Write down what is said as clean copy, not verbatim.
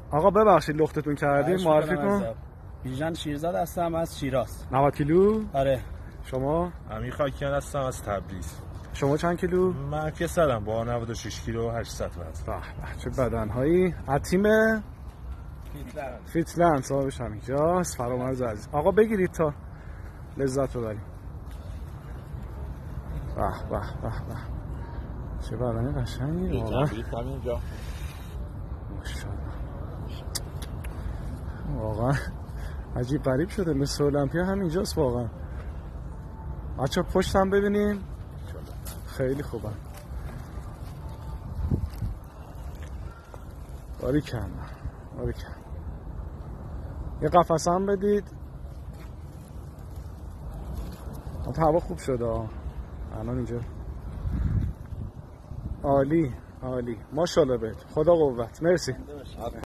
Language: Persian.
آقا ببخشید لختتون کردیم، معرفی کن. بیژن شیرزاد هستم از شیراز. 90 کیلو؟ آره. شما؟ امیر خاکیان هستم از تبریز. شما چند کیلو؟ من که سرم با 96 کیلو و 800 وزن. به چه بدنهایی. از تیم فیتلند صاحبش همینجاست، فرامرز عزیز. آقا بگیرید تا لذت ببریم. به به به به چه بدنی قشنگی واقعا. ماشاءالله واقعا عجیب غریب شده، مثل المپیا همینجاست واقعا. بچه پشتم ببینیم خیلی خوبه. باریکلا باریکلا. یه قفسه هم بدید. هوا خوب شده الان اینجا. عالی عالی ماشاءالله بهت، خدا قوت. مرسی.